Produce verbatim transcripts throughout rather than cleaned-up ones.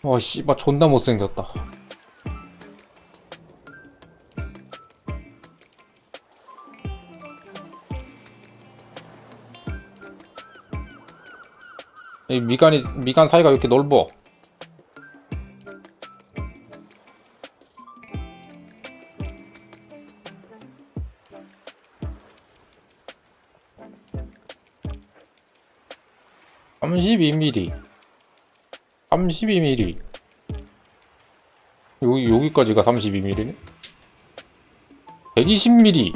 어 씨발 존나 못생겼다. 이 미간이 미간 사이가 이렇게 넓어. 삼십이 밀리미터. 삼십이 밀리미터. 여기 여기까지가 삼십이 밀리미터네. 백이십 밀리미터.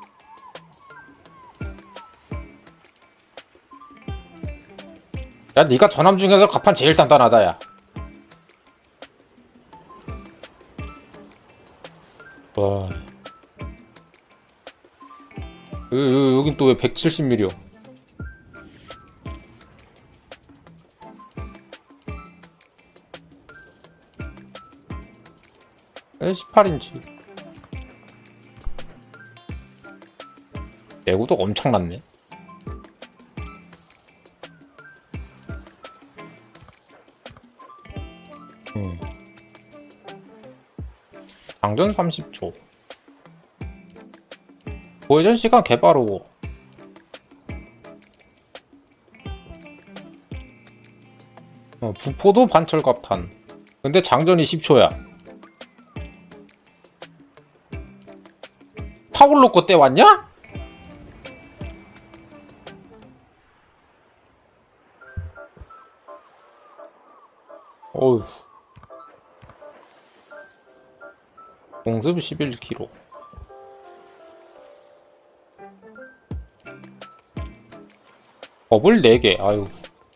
야, 네가 전함 중에서 가판 제일 단단하다, 야. 와. 여, 여긴 또 왜 백칠십 밀리미터요? 십팔 인치. 내구도 엄청났네. 음. 장전 삼십 초. 보회전 시간 개빠르고. 어, 부포도 반철갑탄. 근데 장전이 십 초야. 파울로 거 떼왔냐? 어휴. 공습 십일 킬로그램. 버블 네 개. 아유.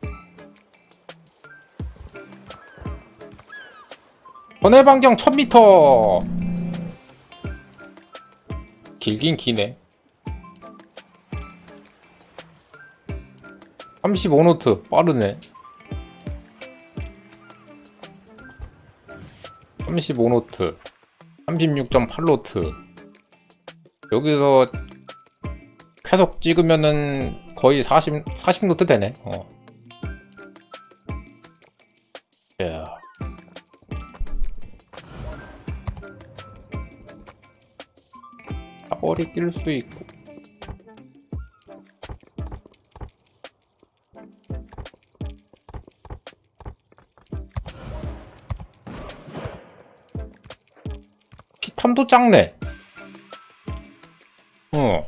번외 반경 천 미터. 길긴 기네. 삼십오 노트 빠르네. 삼십오 노트 삼십육 점 팔 노트. 여기서 계속 찍으면은 거의 사십, 사십 노트 되네. 어. 야. 사거리 낄 수 있고. 피탐도 작네. 어.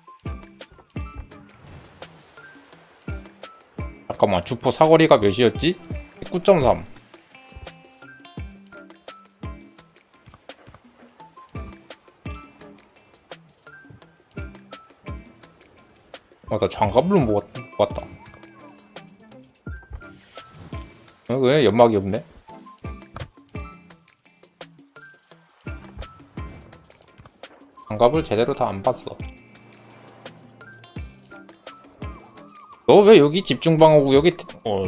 잠깐만, 주포 사거리가 몇이었지? 구 점 삼. 아, 나 장갑을 못 봤다. 어, 왜 연막이 없네? 장갑을 제대로 다 안 봤어. 너 왜 여기 집중방어구 여기 어...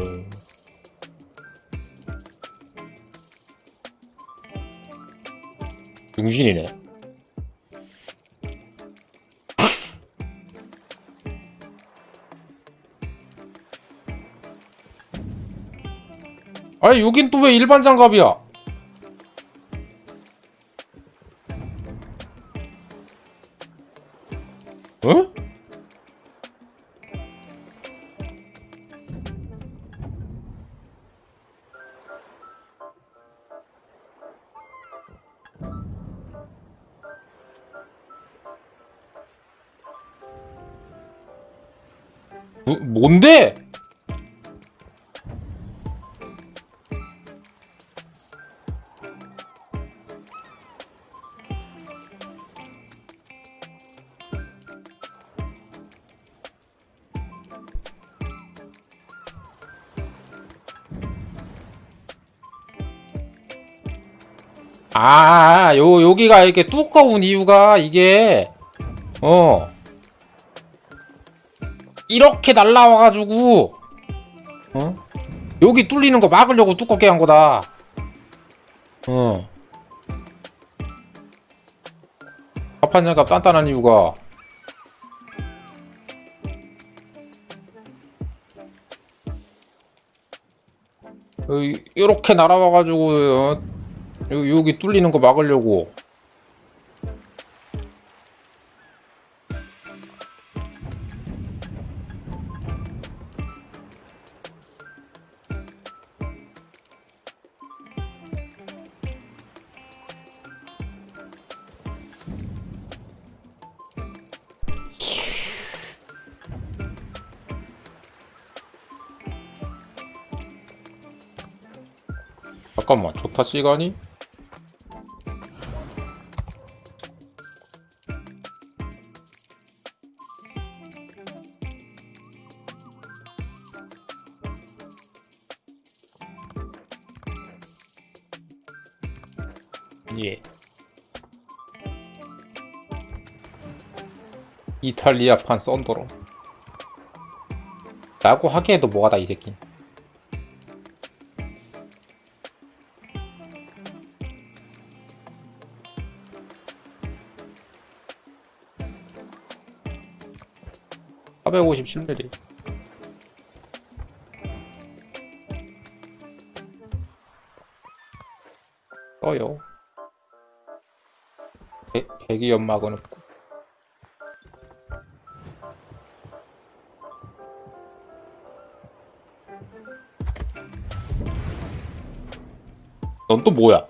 중신이네. 아니 여긴 또 왜 일반 장갑이야? 어? 뭐, 뭔데? 아, 요, 여기가 이렇게 두꺼운 이유가 이게, 어, 이렇게 날라와가지고, 어? 여기 뚫리는 거 막으려고 두껍게 한 거다. 어. 가판장갑 단단한 이유가, 여기, 요렇게 날아와가지고 어, 여기, 여기 뚫리는 거 막으려고. 잠깐만, 좋다 시간이? 예. 이탈리아판 썬더로 라고 하기에도 뭐하다 이 새끼. 사백오십칠 밀리미터 떠요. 배, 배기 연막은 없고. 넌 또 뭐야?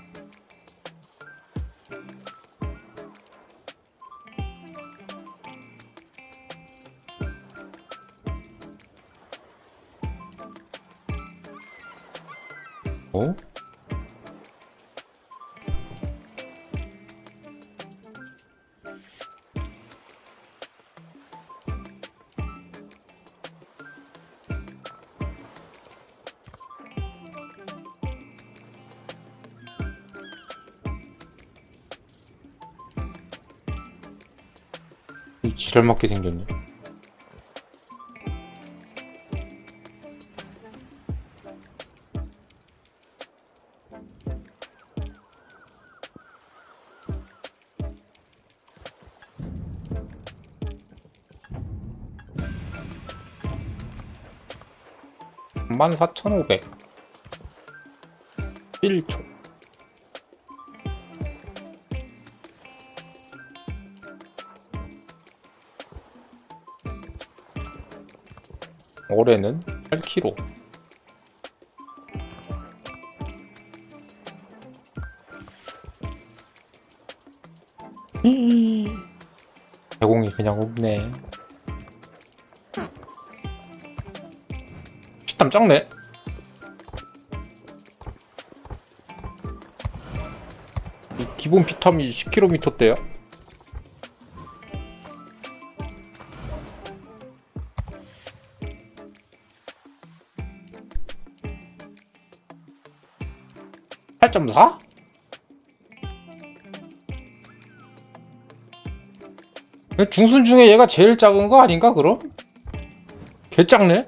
어? 이 지랄 맞게 생겼네. 만 사천오백 일 초. 올해는 팔 킬로그램. 대공이 그냥 없네. 피땀 작네. 이 기본 피탐이 십 킬로미터대요. 팔 점 사? 중순 중에 얘가 제일 작은 거 아닌가 그럼? 개 작네?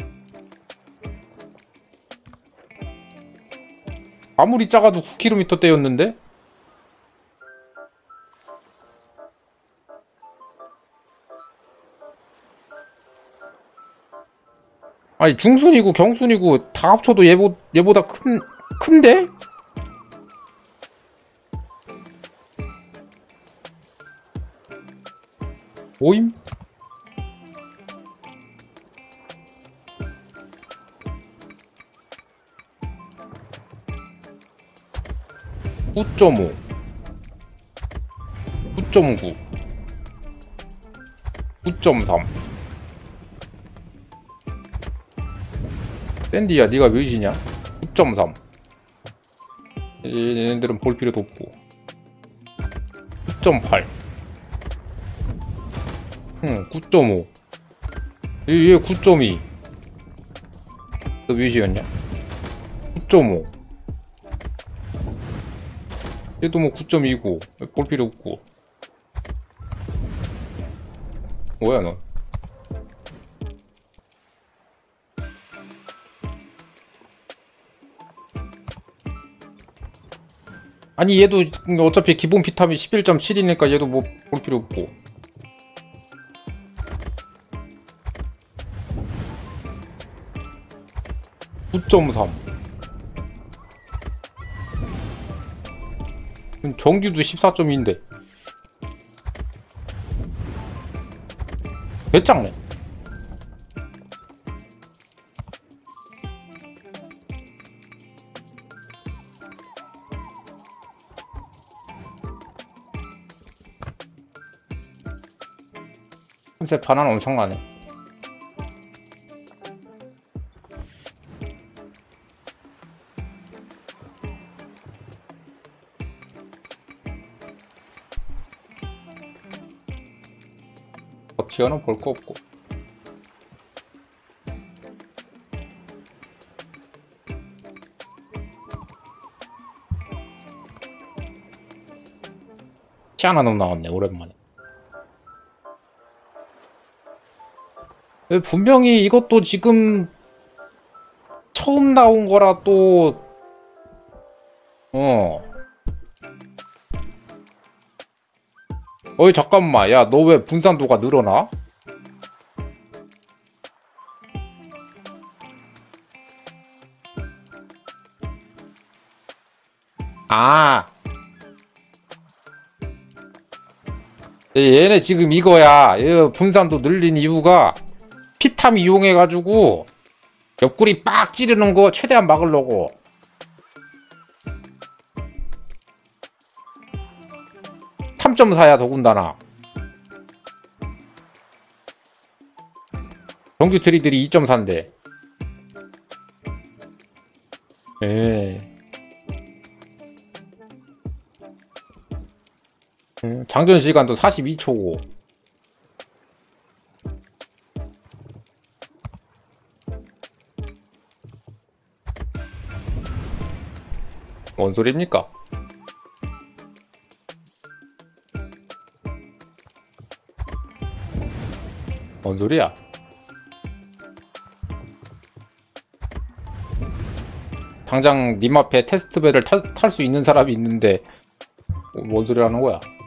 아무리 작아도 구 킬로미터대였는데? 아니 중순이고 경순이고 다 합쳐도 얘보, 얘보다 큰, 큰데? 오임? 구 점 오 구 점 구 구 점 삼 샌디야 니가 몇이냐? 구 점 삼 얘네들은 볼 필요도 없고 구 점 팔 응, 구 점 오 얘 구 점 이 너 몇이었냐? 구 점 오 얘도 뭐 구 점 이고 볼 필요 없고. 뭐야 너? 아니 얘도 어차피 기본 비타민 십일 점 칠이니까 얘도 뭐 볼 필요 없고. 구 점 삼 정규도 십사 점인데 개 작네. 컨셉 하나는 엄청나네. 기어는 볼 거 없고. 키 하나 너무 나왔네. 오랜만에. 분명히 이것도 지금 처음 나온 거라 또 어. 어이 잠깐만, 야 너 왜 분산도가 늘어나? 아 얘네 지금 이거야. 얘 분산도 늘린 이유가 피탐 이용해가지고 옆구리 빡 찌르는 거 최대한 막으려고. 삼 점 사야 더군다나. 정규 트리들이 이 점 사인데. 에. 장전 시간도 사십이 초고. 뭔 소리입니까? 뭔 소리야? 당장 님 앞에 테스트벨을 탈 수 있는 사람이 있는데 뭔 소리 하는 거야?